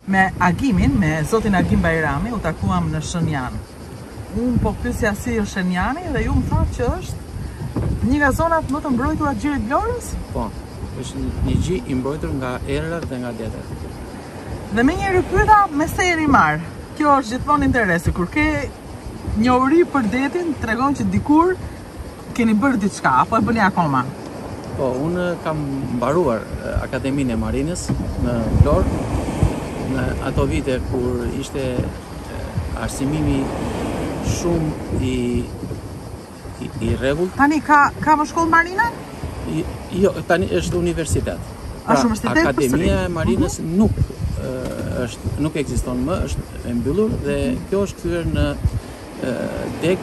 Me Agimin, me zotin Agim Bajrami, u takuam në Shënjan. Unë po pyesja si është Shënjani dhe ju më tha që është një nga zonat më të mbrojtura të Gjirit Vlorës? Po, është një gjë i mbrojtur nga erët dhe nga detet. Dhe me njëri pyeta me se jeni marrë. Kjo është gjithmonë interesi. Kur ke njohuri për detin, tregon që dikur keni bërë diçka, apo e bëni akoma? Po, unë kam mbaruar Akademinë e Marinës në Vlorë, në ato vite kur ishte arsimimi shumë i rregullt. Tani ka më shkollë marina? Jo, tani është universitet. Është universitet? Akademia e Marinës nuk ekziston më, është e mbyllur dhe kjo është kthyer në deg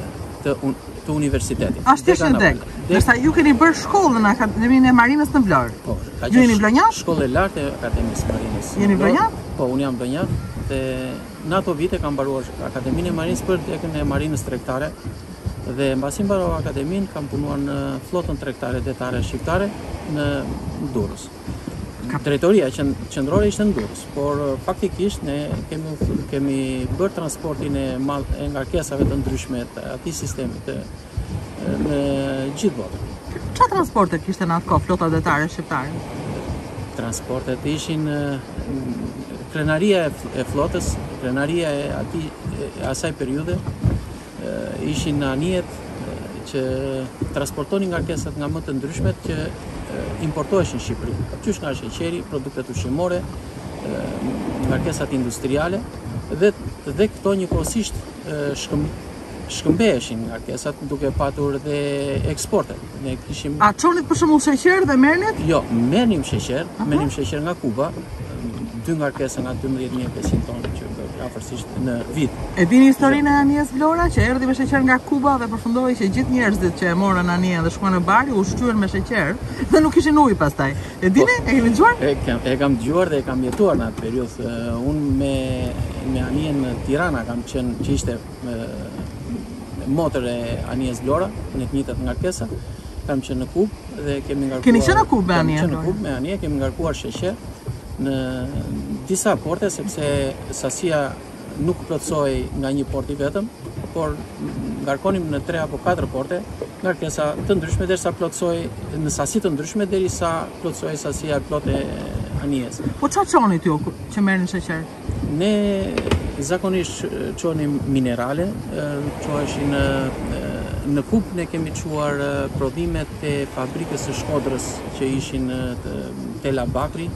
të universitetit. Ashtu është deg. Ndërsa ju keni bërë shkollën në Akademinë e Marinës në Vlorë. Po, ju jeni vlonjat? Shkollë e lartë e Akademisë së Marinës. Jeni vlonjat? Po, unë jam vlonjat dhe në ato vite kam mbaruar Akademinë e Marinës për degën e Marinës tregtare dhe mbasi mbarova Akademinë kam punuar në flotën tregtare detare shqiptare në Durrës. Drejtoria qendrore ishte në Durrës, por faktikisht ne kemi bërë transportin e ngarkesave të ndryshme të atij sistemi në gjithë botën. Çfarë transporte kishte në atë kohë flota detare shqiptare? Transportet ishin krenaria e flotës, krenaria e asaj periudhe, ishin anijet që transportonin ngarkesat nga më të ndryshmet që importoheshin në Shqipëri. Qysh nga sheqeri, produktet ushqimore, ngarkesat industriale dhe këto njëkohësisht shkëmbeheshin ngarkesat duke patur dhe eksporte. Ne kishim... A çonit për shembull sheqer dhe merrnit? Jo, merrnim sheqer nga Kuba, 2 ngarkesa nga 12.500 tonë që afërsisht në vit. E dini historinë e anijes Vlora që erdhi me sheqer nga Kuba dhe përfundoi që gjithë njerëzit që e morën anijen dhe shkuan në bar u shtyhen me sheqer dhe nuk kishin ujë pastaj. E dini? E keni dëgjuar? E kam dëgjuar dhe e kam jetuar në atë periudhë. Unë me anijen në Tirana kam qenë që ishte motër e anijes Vlora në të njëjtat ngarkesa. Kam qenë në Kubë dhe kemi ngarkuar. Keni qenë në Kubë me anijen? Kemi qenë në Kubë me anijen, kemi ngarkuar sheqer në disa porte, sepse sasia nuk plotësoi nga një port i vetëm, por ngarkonim në 3 apo 4 porte, ngarkesa të ndryshme derisa plotësoi në sasi të ndryshme derisa plotësoi sasia e plotë e anijes. Po çfarë çonit ju që merrnin sheqer? Ne zakonisht çonim minerale, çoheshin në Kupë ne kemi çuar prodhimet e fabrikës së Shkodrës që ishin Tela Bakri,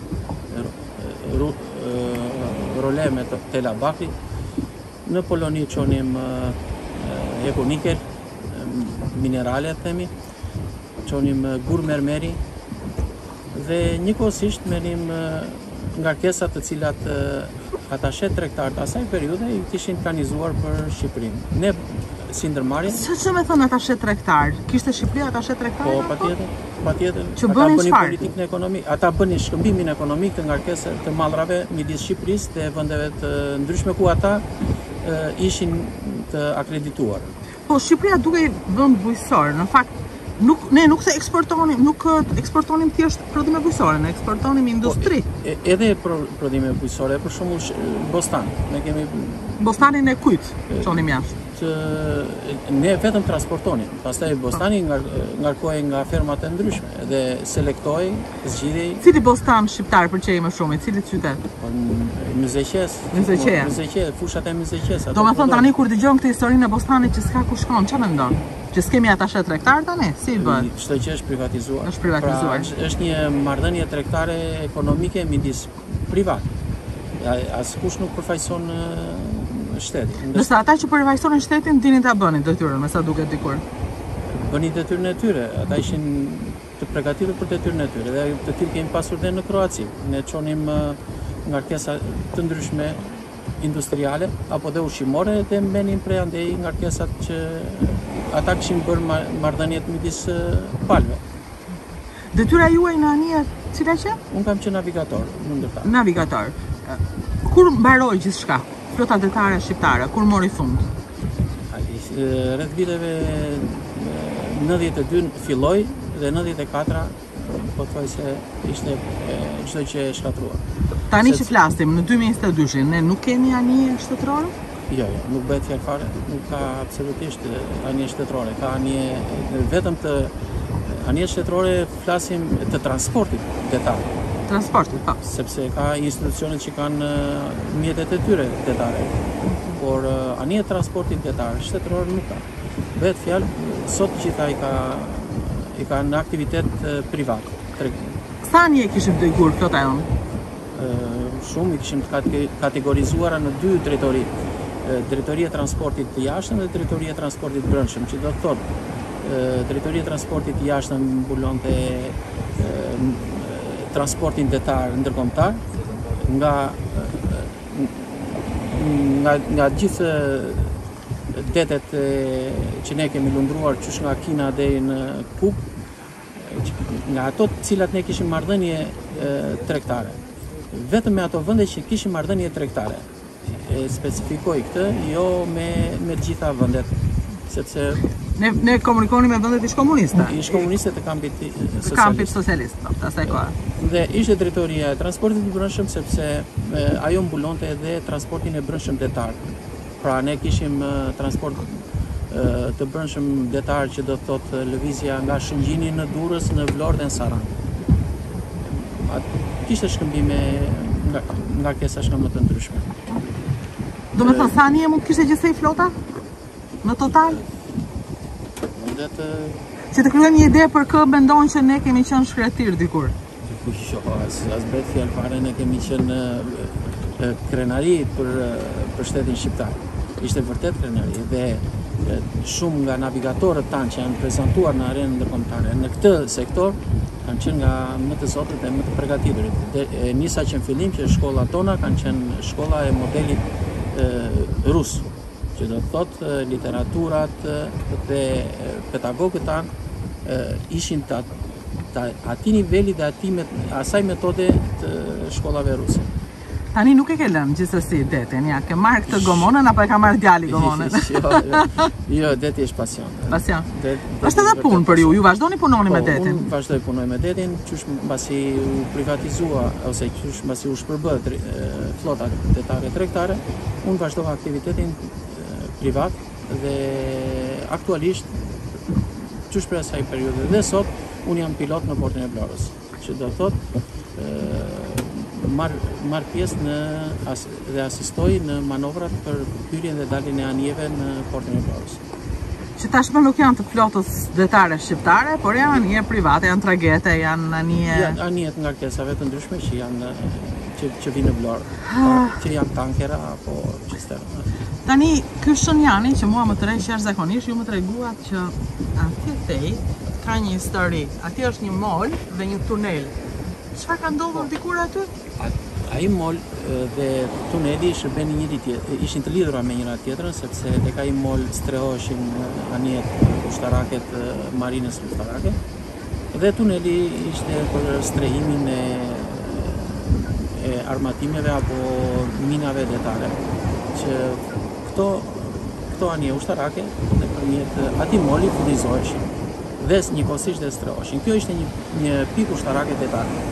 role me Tela Bakri. Në Poloni çonim ekonikel, minerale themi, çonim gur mermeri dhe njëkohësisht merrim ngarkesa të cilat atashe tregtar të asaj periudhe i kishin planizuar për Shqipërinë. Ne si ndërmarrje. Ç'është me thënë atashe tregtar? Kishte Shqipëria atashe tregtar? Po, patjetër. Që bënin çfarë? Politikën ekonomike. Ata bënin shkëmbimin ekonomik të ngarkesave të mallrave midis Shqipërisë dhe vendeve të ndryshme ku ata ishin të akredituar. Po Shqipëria duke vend bujqësor, në fakt ne nuk se eksportonim thjesht prodhime bujqësore, ne eksportonim industri. Edhe prodhime bujqësore, për shembull bostan. Ne kemi bostanin e kujt çonim jashtë. Ne vetëm transportonin, pastaj bostani ngarkohej nga fermat e ndryshme dhe selektoi, zgjidhej. Cili bostan shqiptar pëlqej më shumë, cili qytet? Myzeqes. Fushat e Myzeqes. Domethënë tani kur dëgjon këtë historinë e bostanit që s'ka ku shkon, ç'a mendon? Që s'kemi atashe tregtar tani? Si bëhet? Çdo gjë është privatizuar. Është privatizuar. Pra, është një marrëdhënie tregtare ekonomike midis privat. Askush nuk përfaqëson shtetin. Ndërsa ata që përfaqësonin shtetin dinin ta bënin detyrën, me sa duket dikur. Bënin detyrën e tyre, ata ishin të përgatitur për detyrën e tyre dhe të tillë kemi pasur dhe në Kroaci. Ne çonim ngarkesa të ndryshme industriale apo dhe ushqimore dhe mbenin prej andej ngarkesat që ata kishin bërë marrëdhëniet midis palëve. Detyra juaj në anije cila që? Unë kam qenë navigator, në ndërtar. Navigator. Kur mbaroi gjithçka? Flota detare shqiptare, kur mori fund? Rreth viteve 92 filloi dhe 94 pothuajse ishte çdo gjë e shkatruar. Tani që flasim në 2022, ne nuk kemi anije shtetërore? Jo, nuk bëhet fjalë fare, nuk ka absolutisht anije shtetërore, ka anije vetëm të anije shtetërore flasim të transportit detar. Transportit, po. Sepse ka institucionet që kanë mjetet e tyre detare, por anije transportit detar shtetëror nuk ka. Bëhet fjalë sot gjitha i ka në aktivitet privat. Sa anije kishim të ikur flota jonë? Shumë i kishim kategorizuara në dy drejtori. Drejtoria e transportit të jashtëm dhe drejtoria e transportit të brendshëm, që do të thotë drejtoria e transportit të jashtëm mbulonte transportin detar ndërkombëtar nga gjithë detet që ne kemi lundruar qysh nga Kina deri në Kub, nga ato të cilat ne kishim marrëdhënie tregtare. Vetëm me ato vende që kishim marrëdhënie tregtare. E specifikoj këtë, jo me të gjitha vendet, sepse ne komunikoni me vendet ish komuniste. Ish komuniste të kampit socialist. Kampit socialist, po, asaj kohe. Dhe ishte drejtoria e transportit të brendshëm sepse ajo mbulonte edhe transportin e brendshëm detar. Pra ne kishim transport të brendshëm detar që do të thotë lëvizja nga Shëngjini në Durrës, në Vlorë dhe në Sarandë. Kishte shkëmbime nga ngarkesa më të ndryshme. Do me thënë, sa anije mund kishte gjithsej flota? Në total? Që të kryojmë një ide për kë mendon që ne kemi qenë shkretir dikur? Jo, as bëhet fjalë fare, ne kemi qenë krenari për shtetin shqiptar. Ishte vërtet krenari dhe shumë nga navigatorët tanë që janë prezantuar në arenën ndërkombëtare në këtë sektor kanë qenë nga më të zotët dhe më të përgatiturit. Nisa që në fillim që shkolla tona kanë qenë shkolla e modelit rus, që do të thotë literaturat dhe pedagogët tanë ishin të ati niveli dhe asaj metode të shkollave ruse. Tani nuk e ke lënë gjithsesi detin, ja, ke marrë këtë gomonën apo e ka marrë djali gomonën? Jo, deti është pasion. Pasion. Është edhe punë për ju vazhdoni punoni me detin? Unë vazhdoj punoj me detin, qysh mbasi u privatizua, ose qysh mbasi u shpërbë flota detare tregtare, unë vazhdova aktivitetin privat dhe aktualisht qysh për asaj periudhe dhe sot unë jam pilot në portin e Vlorës, që do thotë marr pjesë dhe asistoj në manovrat për hyrjen dhe daljen e anijeve në portin e Vlorës. Që tashmë nuk janë të flotës detare shqiptare, por janë anije private, janë tragete, janë anije... Janë anijet nga ngarkesave të ndryshme që janë që vinë në Vlorë, që janë tankera apo cisterna. Tani, ky Shënjani që mua më tërheq jashtëzakonisht, ju më treguat që atje ka një histori. Atje është një mol dhe një tunel. Çfarë ka ndodhur dikur aty? Ai mol dhe tuneli ishin të lidhura me njëra tjetrën, sepse tek ai mol strehoheshin anijet ushtarake të marinës ushtarake. Dhe tuneli ishte për strehimin e armatimeve apo minave detare. Që këto anije ushtarake nëpërmjet atij moli furnizoheshin dhe njëkohësisht dhe strehoheshin. Kjo ishte një pikë ushtarake detare.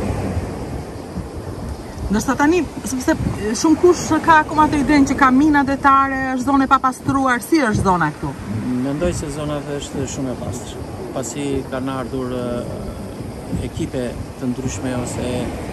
Ndërsa tani, sepse shumë kush ka akoma të idenë që ka mina detare, është zonë e papastruar, si është zona këtu? Mendoj se zona është shumë e pastër, pasi kanë ardhur ekipe të ndryshme ose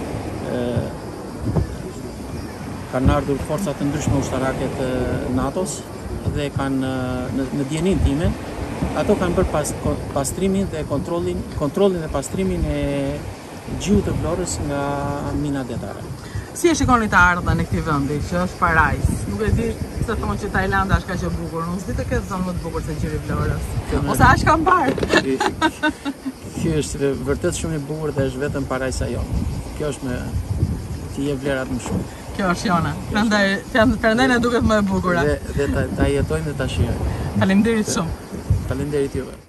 kanë ardhur forca të ndryshme ushtarake të NATO-s dhe kanë në dijenin time, ato kanë bërë pastrimin dhe kontrollin dhe pastrimin e gjiut të Vlorës nga mina detare. Si e shikoni të ardhën e këtij vendi, që është parajs? Nuk e di se thonë që Tajlanda është kaq e bukur, unë s'di të ketë zonë më të bukur se gjiri Vlorës. Ose aq kam parë. Kjo është vërtet shumë e bukur dhe është vetëm parajsa jonë. Kjo është me t'i jep vlerat më shumë. Kjo është jona. Prandaj na duket më e bukur. Dhe ta jetojmë dhe ta shijojmë. Faleminderit shumë. Faleminderit juve.